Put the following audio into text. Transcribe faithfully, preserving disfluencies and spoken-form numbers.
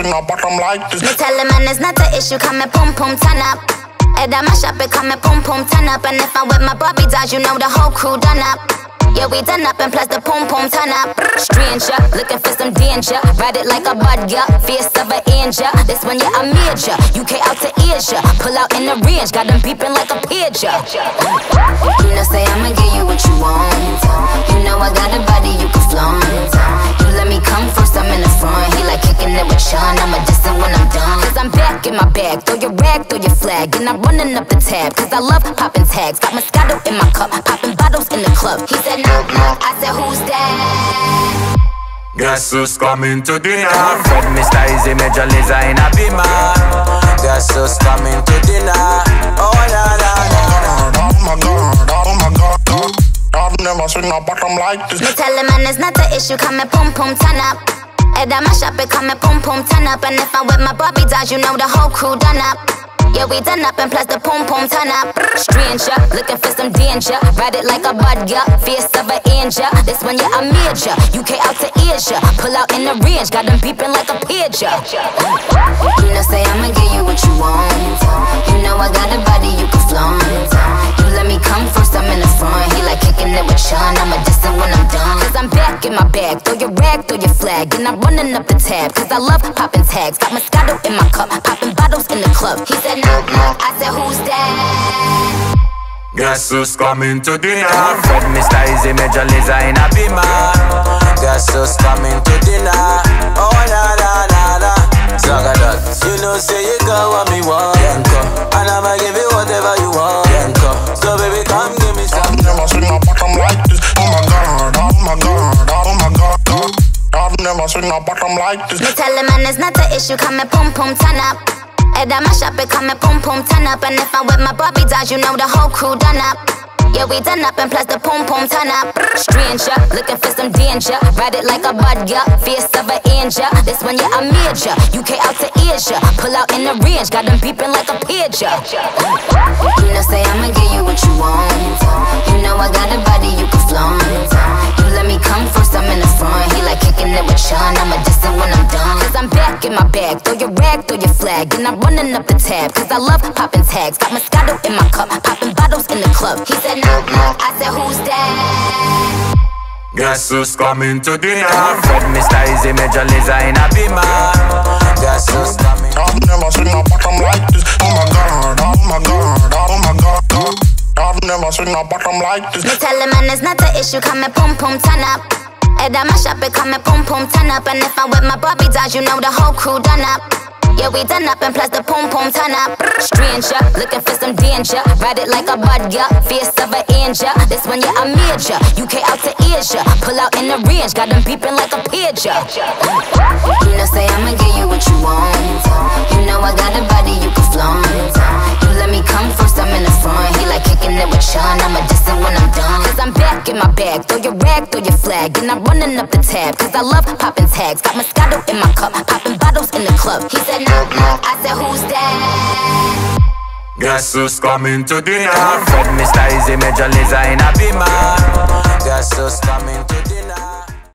in the bottom like this. Me tell the man it's not the issue, come and pum pum turn up. Head on my shop, it come and pum pum turn up. And if I'm with my Bobby dolls, you know the whole crew done up. Yeah, we done up and plus the pum pum turn up. Stranger, looking for some danger. Ride it like a bud, yeah, fierce of an angel. This one, yeah, I'm major. U K out to Asia, pull out in the range, got them peeping like a pigeon. You know, say I'ma give you what you want. You know I got a body you can flaunt. You let me come first, I'm in the front. He like kicking it with Sean, I'm a distant when I'm done. Cause I'm back in my bag, throw your rag, throw your flag. And I'm running up the tab, cause I love popping tags. Got Moscato in my cup, popping bottles in the club. He said no, no, I said who's that? Guess who's coming to dinner? Fred, Mister Easy, Major Lazer in a beamer. Guess who's coming to dinner? Oh la la la. Oh my God, oh my God, oh. I've never seen a bottom like this. Me tell the man it's not the issue, come and pum pum turn up. Head on my shop, it come and pum pum turn up. And if I'm with my Bobby dolls, you know the whole crew done up. Yeah, we done up and plus the pum pum turn up. Stranger, looking for some danger. Ride it like a bud, yeah, fierce of an angel. This one, yeah, I'm major. U K out to Asia, pull out in the range, got them peeping like a pigeon. You know, say I'ma give you what you want. You know I got a body you can flaunt. You let me come first, I'm in the front. He like kicking it with Sean, I'm a distant when I'm done. Cause I'm back in my bag, throw your rag, throw your flag. And I'm running up the tab, cause I love popping tags. Got Moscato in my cup, popping bottles in the club. He said no, no, I said who's that? Guess who's coming to dinner? Fred, Mister Easy, Major Lazer in a beamer. Guess who's coming to dinner? Oh la la la la. Zagadot, you know say you got what me want, Yanko. And I'ma give you whatever you want, Yanko. So baby come give me some. I've never seen a bottom like this. Oh my God, oh my God, oh my God, oh. I've never seen a bottom like this. Me tell the man it's not the issue, come and pum pum turn up. Head on my shop, it come and pum pum turn up. And if I'm with my Bobby dolls, you know the whole crew done up. Yeah, we done up and plus the pum pum turn up. Stranger, looking for some danger. Ride it like a bud, yeah, fierce of an angel. This one, yeah, I'm major. U K out to Asia, pull out in the range, got them peeping like a pigeon. You know, say I'ma give you what you want. You know I got a body you can flaunt. You let me come first, I'm in the front. He like kicking it with Sean, I'm a distant when I'm done. Cause I'm back in my bag, throw your rag, throw your flag. And I'm running up the tab, cause I love popping tags. Got Moscato in my cup, popping bottles in the club. He said no, no, I said who's that? Guess who's coming to dinner? Fred, Mister Easy, Major Lazer in a beamer. Guess who's coming? I've never seen a bottom like this. Oh my God, oh my God, oh my God, oh. I've never seen a bottom like this. Me tell the man it's not the issue, come and pum pum turn up. Head on my shop, it come and pum pum turn up. And if I'm with my Bobby dolls, you know the whole crew done up. Yeah, we done up and plus the pum pum turn up. Stranger, looking for some danger. Ride it like a bud, yeah, fierce of an angel. This one, yeah, I'm major. U K out to Asia, pull out in the range, got them peeping like a pigeon. You know, say I'ma give you what you want. You know I got a body you can flaunt. You let me come first, I'm in the front. He like kicking it with Sean, I'm a distant when I'm done. Cause I'm back in my bag, throw your rag, throw your flag. And I'm running up the tab, cause I love popping tags. Got Moscato in my cup, popping bottles in the club. He said no, no, I said who's that? Guess who's coming to dinner? Fred, Mister Easy, Major Lazer in a beamer. Guess who's coming to dinner?